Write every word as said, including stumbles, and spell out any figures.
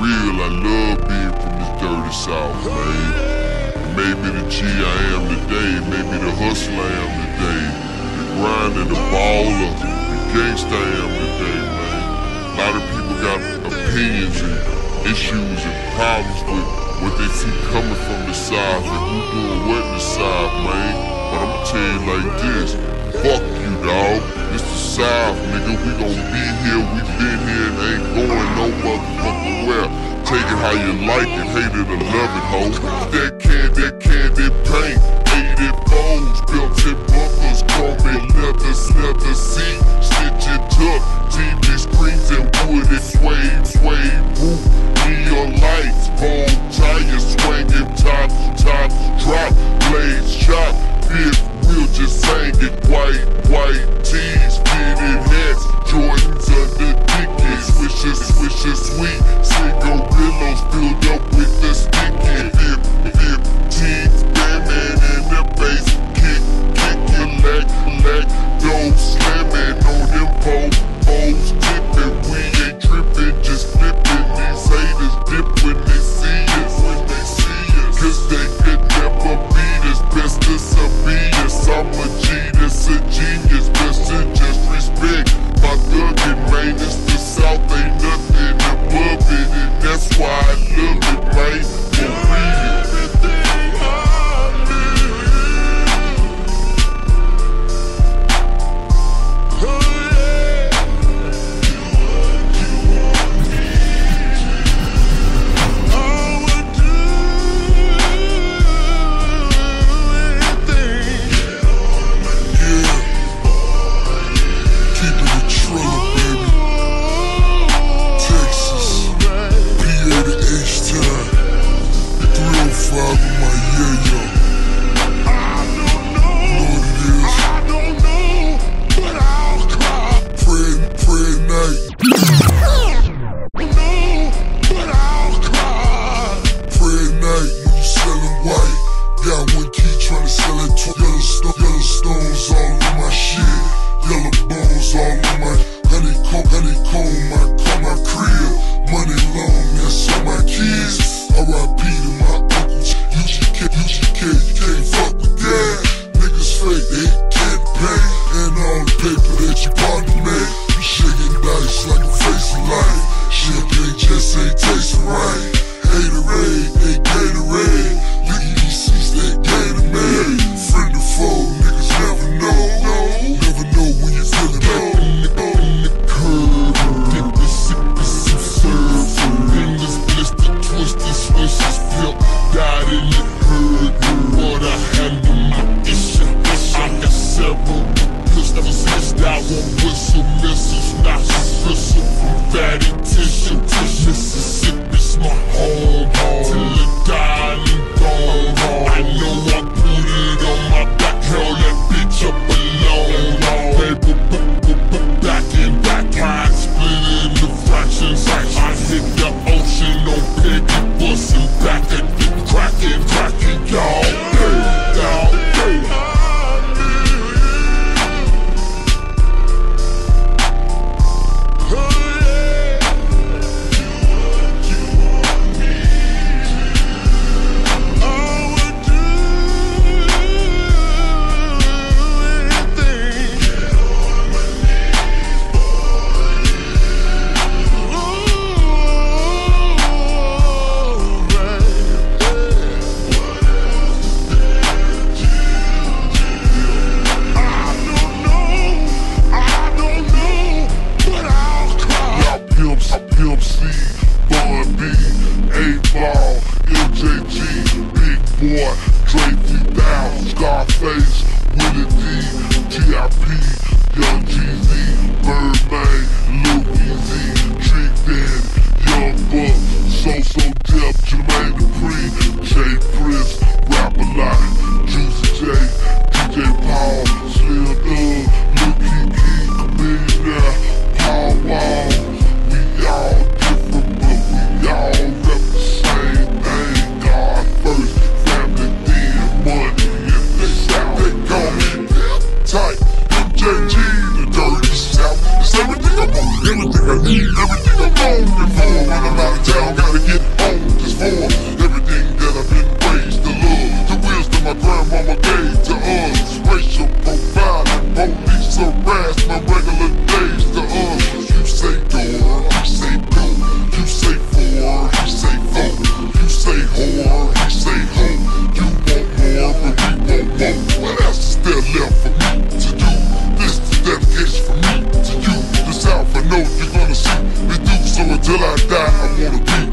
real, I love being from this dirty South, man. Maybe the G I am today, maybe the hustler I am today, the grinder, the baller, the gangsta I am today, man. A lot of people got opinions and issues and problems with what they see coming from the South and who doing what in the South, man. But I'ma tell you like this, fuck you, dawg. It's the South, nigga. We gon' be here, we been here and ain't going no motherfucking where. Take it how you like it, hate it or love it, ho. That candy, that candy paint, eighty-fours, belts and buckles, chrome and leather, leather seat, stitch and tuck, T V screens and wood and suede, suede roof, neon lights, bone tires, swinging top, top, drop, blades chop, fifth wheel just singing, white, white tees, fitted hats, Jordans under Dickies, swishes, swishes sweet, cigarillos filled up with the sticky, dip, dip, teens, Batman in the bass, kick, kick your leg, leg, dope slamming on them pole, poles tipping, we ain't tripping, just flipping, these haters dip when they see us, when they see us, cause they could never beat us, best to be us, I'm a G, that's a genius, best to just respect, my thuggin' man, it's the South, ain't nothing above it, and that's why I love it, man, for real. Everything I need, everything I'm longing for. When I'm out of town, gotta past my regular days. The others, you say door, I say go. You say four, he say four. You say whore, he say ho. You want more, but we want more. What else is there left for me to do? This is dedication for me to you. This Alpha, know you're gonna see me through. So until I die, I wanna be